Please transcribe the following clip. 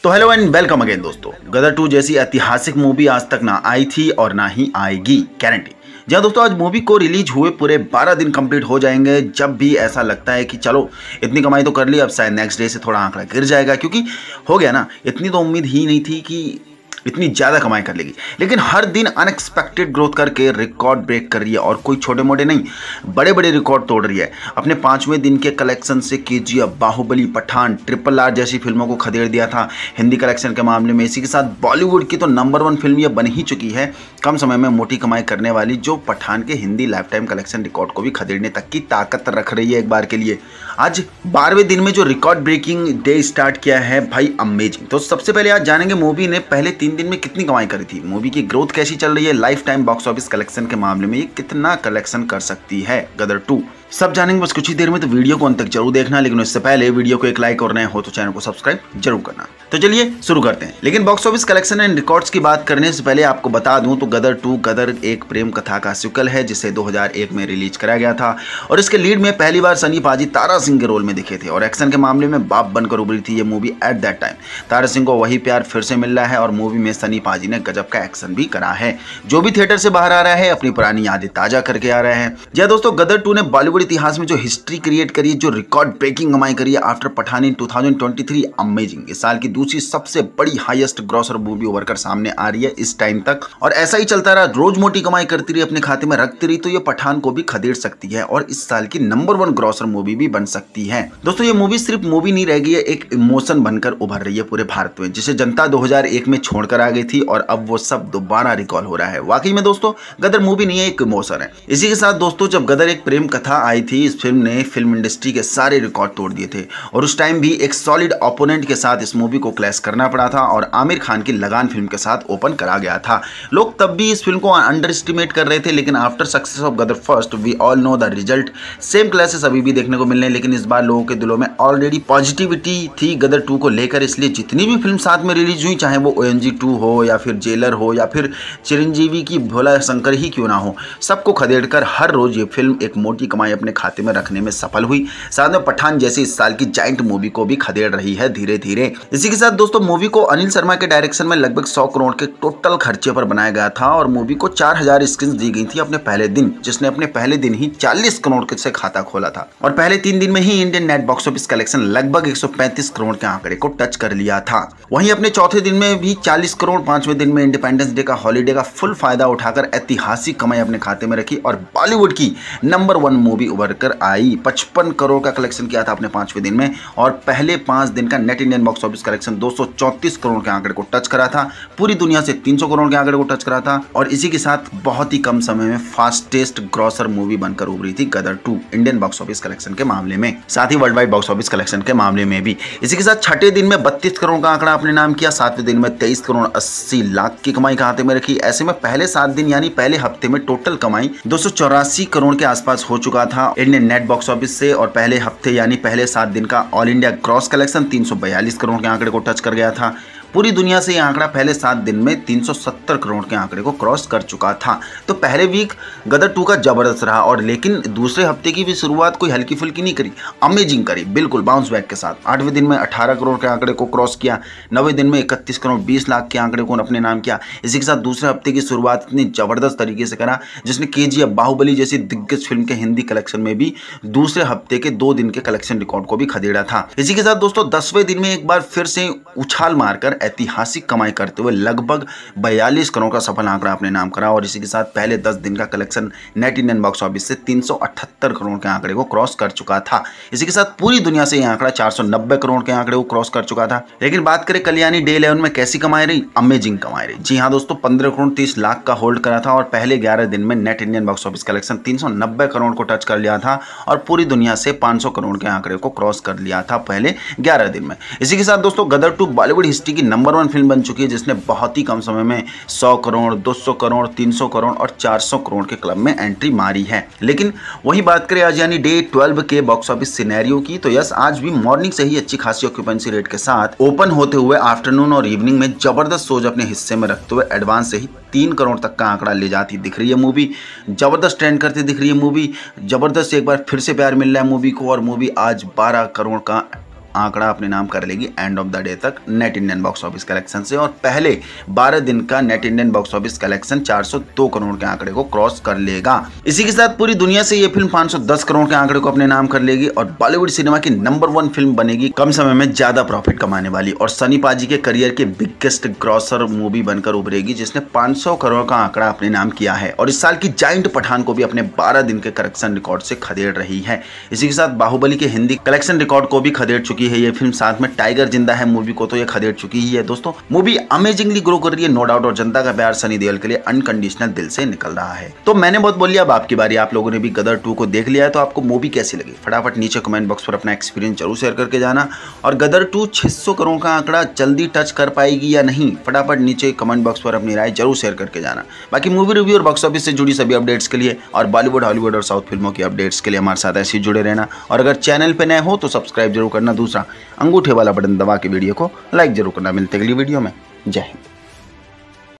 तो hello and welcome again दोस्तों। गदर 2 जैसी ऐतिहासिक मूवी आज तक ना आई थी और ना ही आएगी, गारंटी। जी हाँ दोस्तों, आज मूवी को रिलीज हुए पूरे 12 दिन कंप्लीट हो जाएंगे। जब भी ऐसा लगता है कि चलो इतनी कमाई तो कर ली, अब शायद नेक्स्ट डे से थोड़ा आंकड़ा गिर जाएगा, क्योंकि हो गया ना, इतनी तो उम्मीद ही नहीं थी कि इतनी ज़्यादा कमाई कर लेगी। लेकिन हर दिन अनएक्सपेक्टेड ग्रोथ करके रिकॉर्ड ब्रेक कर रही है, और कोई छोटे मोटे नहीं, बड़े बड़े रिकॉर्ड तोड़ रही है। अपने 5वें दिन के कलेक्शन से केजीएफ, बाहुबली, पठान, RRR जैसी फिल्मों को खदेड़ दिया था हिंदी कलेक्शन के मामले में। इसी के साथ बॉलीवुड की तो नंबर 1 फिल्म ये बन ही चुकी है कम समय में मोटी कमाई करने वाली, जो पठान के Hindi life time collection record को भी खदेड़ने तक की ताकत रख रही है एक बार के लिए। आज 12वें दिन में जो रिकॉर्ड ब्रेकिंग डे स्टार्ट किया है भाई, अमेजिंग। तो सबसे पहले आज जानेंगे मूवी ने पहले 3 दिन में कितनी कमाई करी थी, मूवी की ग्रोथ कैसी चल रही है, life time box office collection के मामले में ये कितना कलेक्शन कर सकती है गदर 2, सब जानेंगे बस कुछ ही देर में। तो वीडियो को अंत तक जरूर देखना, लेकिन उससे पहले वीडियो को एक लाइक और नए हो तो चैनल को सब्सक्राइब जरूर करना। तो चलिए शुरू करते हैं। लेकिन box office collection and records की बात करने से पहले आपको बता दूं तो गदर 2 गदर एक प्रेम कथा का सिक्वल है, जिसे 2001 में रिलीज कराया गया था, और इसके लीड में पहली बार सनी पाजी तारा सिंह के रोल में दिखे थे, और एक्शन के मामले में बाप बनकर उभरी थी ये movie at that time. Tara Singh को वही प्यार फिर से मिल रहा है, और मूवी में सनी पाजी ने गजब का एक्शन भी करा है। जो भी थिएटर से बाहर आ रहा है अपनी पुरानी यादें ताजा करके आ रहे हैं। जी दोस्तों, गदर 2 ने बॉलीवुड इतिहास में जो हिस्ट्री क्रिएट करी, जो रिकॉर्ड ब्रेकिंग कमाई करी है आफ्टर पठान इन 2023, अमेजिंग। इस साल की दूसरी सबसे बड़ी हाईएस्ट ग्रॉसर मूवी उभर कर सामने आ रही है इस टाइम तक, और ऐसा ही चलता रहा, रोज मोटी कमाई करती रही, अपने खाते में रखती रही, तो ये पठान को भी खदेड़ सकती है और इस साल की नंबर 1 ग्रॉसर मूवी भी बन सकती है। दोस्तों, ये मूवी सिर्फ मूवी नहीं रह गई है, एक इमोशन बनकर उभर रही है पूरे भारत में, जिसे जनता 2001 में छोड़कर आ गई थी, और अब वो सब दोबारा रिकॉल हो रहा है। वाकई में दोस्तों, गदर मूवी नहीं है, एक इमोशन है। इसी के साथ दोस्तों, जब गदर एक प्रेम कथा आई थी, इस फिल्म ने फिल्म इंडस्ट्री के सारे रिकॉर्ड तोड़ दिए थे, और उस टाइम भी एक सॉलिड ओपोनेंट के साथ इस मूवी को क्लैश करना पड़ा था, और आमिर खान की लगान फिल्म के साथ ओपन करा गया था। लोग तब भी इस फिल्म को अंडर एस्टिमेट कर रहे थे, लेकिन after success of Gadar first we all know the result. Same clashes अभी भी देखने को मिल रहे हैं, लेकिन इस बार लोगों के दिलों में ऑलरेडी पॉजिटिविटी थी गदर 2 को लेकर। इसलिए जितनी भी फिल्म साथ में रिलीज हुई, चाहे वो ONG 2 हो या फिर जेलर हो या फिर चिरंजीवी की भोला शंकर ही क्यों ना हो, सबको खदेड़कर हर रोज ये फिल्म एक मोटी कमाई अपने खाते में रखने में सफल हुई। साथ में पठान जैसी इस साल की जाइंट मूवी को भी खदेड़ रही है धीरे धीरे। इसी के साथ दोस्तों, मूवी को अनिल शर्मा के डायरेक्शन में लगभग 100 करोड़ के टोटल खर्चे पर बनाया गया था, और मूवी को 4000 स्क्रीन दी गई थी अपने पहले दिन, जिसने अपने पहले दिन ही 40 करोड़ से खाता खोला था, और पहले 3 दिन में ही Indian net box office collection लगभग 135 करोड़ के आंकड़े को टच कर लिया था। वहीं अपने चौथे दिन में भी 40 करोड़, 5वें दिन में इंडिपेंडेंस डे का हॉलीडे का फुल फायदा उठाकर ऐतिहासिक कमाई अपने खाते में रखी, और बॉलीवुड की नंबर 1 मूवी उभर कर आई। 55 करोड़ का कलेक्शन किया था अपने 5वें दिन में, और पहले 5 दिन का net Indian box office collection 234 crore के आंकड़े को टच करा था, पूरी दुनिया से 300 करोड़ के आंकड़े को टच करा था, और इसी के साथ बहुत ही कम समय में फास्टेस्ट ग्रॉसर मूवी बनकर उभरी थी Gadar 2 Indian box office collection के मामले में, साथ ही world wide box office collection के मामले में भी। इसी के साथ छठे दिन में 32 करोड़ का आंकड़ा अपने नाम किया, 7वें दिन में 23 करोड़ 80 लाख की कमाई खाते में रखी। ऐसे में पहले 7 दिन यानी पहले हफ्ते में टोटल कमाई 284 करोड़ के आसपास हो चुका था इंडियन नेट बॉक्स ऑफिस से, और पहले हफ्ते यानी पहले 7 दिन का all India gross collection 342 crore के आंकड़े को टच कर गया था। पूरी दुनिया से यह आंकड़ा पहले 7 दिन में 370 करोड़ के आंकड़े को क्रॉस कर चुका था। तो पहले वीक गदर 2 का जबरदस्त रहा, और लेकिन दूसरे हफ्ते की भी शुरुआत कोई हल्की फुल्की नहीं करी, अमेजिंग करी, बिल्कुल बाउंस बैक के साथ। 8वें दिन में 18 करोड़ के आंकड़े को क्रॉस किया, 9वें दिन में 31 करोड़ 20 लाख के आंकड़े को अपने नाम किया। इसी के साथ दूसरे हफ्ते की शुरुआत इतनी जबरदस्त तरीके से करा, जिसने KGF, बाहुबली जैसी दिग्गज फिल्म के हिंदी कलेक्शन में भी दूसरे हफ्ते के 2 दिन के कलेक्शन रिकॉर्ड को भी खदेड़ा था। इसी के साथ दोस्तों, 10वें दिन में एक बार फिर से उछाल मारकर ऐतिहासिक कमाई करते हुए लगभग 42 करोड़ का सफल आंकड़ा अपने नाम करा, और इसी के साथ पहले 10 दिन का collection net Indian box office से 378 करोड़ के आंकड़े को क्रॉस कर चुका था। इसी के साथ पूरी दुनिया से यह आंकड़ा 490 करोड़ के आंकड़े को क्रॉस कर चुका था। लेकिन बात करें कल्याणी डे 11 में कैसी कमाई रही, अमेजिंग कमाई रही। जी हाँ दोस्तों, 15 करोड़ 30 लाख का होल्ड करा था, और पहले 11 दिन में net Indian box office collection 390 crore को टच कर लिया था, और पूरी दुनिया से 500 करोड़ के आंकड़े को क्रॉस कर लिया था पहले 11 दिन में। इसी के साथ दोस्तों, गदर 2 बॉलीवुड हिस्ट्री की नंबर 1 फिल्म बन चुकी है, जिसने बहुत ही कम समय में 100 करोड़, 200 करोड़, 300 करोड़ और 400 करोड़ के क्लब में एंट्री मारी है। लेकिन वही बात करें आज यानी डे 12 के बॉक्स ऑफिस सिनेरियो की, तो यस, आज भी मॉर्निंग से ही अच्छी खासी ऑक्यूपेंसी रेट के साथ ओपन होते हुए आफ्टरनून और इवनिंग में जबरदस्त सोच अपने हिस्से में रखते हुए एडवांस से ही 3 करोड़ तक का आंकड़ा ले जाती दिख रही है मूवी। जबरदस्त ट्रेंड करती दिख रही है मूवी, जबरदस्त एक बार फिर से प्यार मिल रहा है मूवी को, और मूवी आज 12 करोड़ का आंकड़ा अपने नाम कर लेगी एंड ऑफ द डे तक net Indian box office collection से, और पहले 12 दिन का net Indian box office collection 402 crore के आंकड़े को क्रॉस कर लेगा। इसी के साथ पूरी दुनिया से ये फिल्म 510 करोड़ के आंकड़े को अपने नाम कर लेगी और बॉलीवुड सिनेमा की नंबर 1 फिल्म बनेगी, कम समय में ज्यादा प्रॉफिट कमाने वाली, और सनी पाजी के करियर के बिगेस्ट ग्रॉसर मूवी बनकर उभरेगी जिसने 500 करोड़ का आंकड़ा अपने नाम किया है। और इस साल की जाइंट पठान को भी अपने 12 दिन के कलेक्शन रिकॉर्ड से खदेड़ रही है। इसी के साथ बाहुबली के हिंदी कलेक्शन रिकॉर्ड को भी खदेड़ चुकी है ये फिल्म, साथ में टाइगर जिंदा है मूवी को तो ये खदेड़ चुकी ही है। दोस्तों मूवी अमेजिंगली ग्रो कर रही है नो डाउट, और जनता का प्यार सनी देओल के लिए अनकंडीशनल दिल से निकल रहा है। तो मैंने बहुत बोल लिया, अब आपकी बारी। आप लोगों ने भी गदर 2 को देख लिया है तो आपको मूवी कैसी लगी फटाफट नीचे कमेंट बॉक्स पर अपना एक्सपीरियंस जरूर शेयर करके जाना। और गदर 2 600 करोड़ का आंकड़ा जल्दी टच कर पाएगी या नहीं, फटाफट नीचे कमेंट बॉक्स पर अपनी राय जरूर शेयर करके जाना। बाकी मूवी रिव्यू और बॉक्स ऑफिस से जुड़ी सभी अपडेट्स के लिए और बॉलीवुड हॉलीवुड और साउथ फिल्मों की अपडेट्स के लिए हमारे साथ ऐसे जुड़े रहना, और अगर चैनल पे नए हो तो सब्सक्राइब जरूर करना। दूसरा अंगूठे वाला बटन दबा के वीडियो को लाइक जरूर करना। मिलते अगली वीडियो में, जय हिंद।